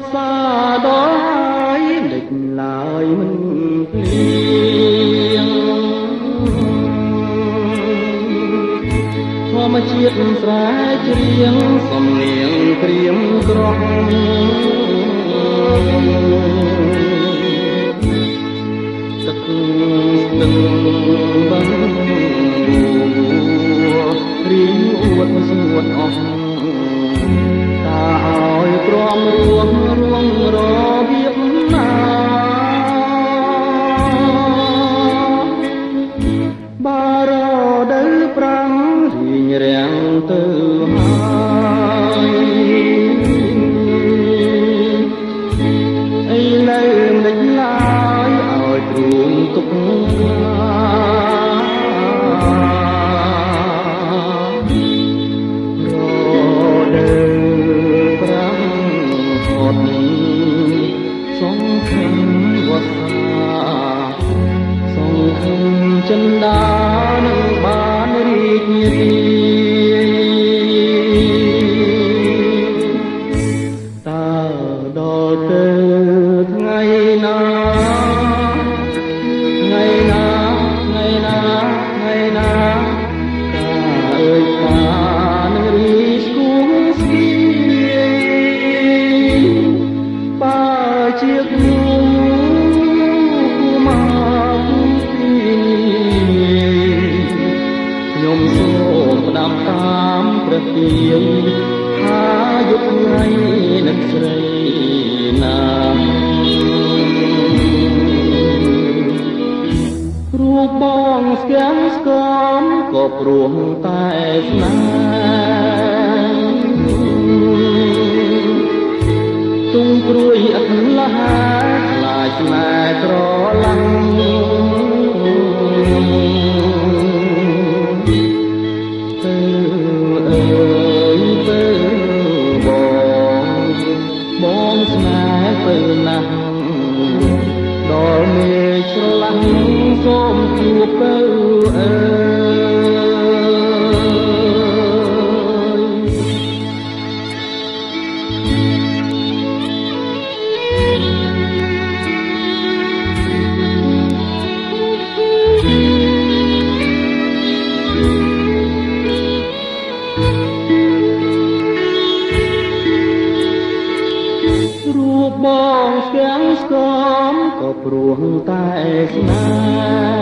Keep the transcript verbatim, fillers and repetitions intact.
សាដល់ហើយដេចឡើយមិនភ្លៀងធម្មជាតិស្រែច្រៀងសំនៀងព្រៀងក្រោះទឹកស្ទឹងបឹងរៀងអួតសួតអស់តាឲ្យព្រមរួងរួងរបៀបណាបារទៅប្រាំងរៀងរាំងទៅហើយអីនៅមិនឡើយឲ្យទ្រូងទុកចិនដានឹងបានរីករាយតើដល់ទៅថ្ងៃណាថ្ងៃណាថ្ងៃណាថ្ងៃណាតាអើយបានរីស្គួងស្គីបើជាគូខ្ញុំសូមផ្ដាំតាមព្រះទាយថាយុគថ្ងៃនឹកស្រីណារូបបងស្គាំងស្គមក៏ព្រោះតែស្នេហ៍ទុំព្រួយអត់លះខ្លាចស្នេហ៍ត្រឡាំងបងស្នេហ៍ទៅណាស់ដល់មេស្រឡាញ់សូមជួបទៅអើរូបបងស្គាំងស្គមក៏ព្រោះតែស្នេហ៍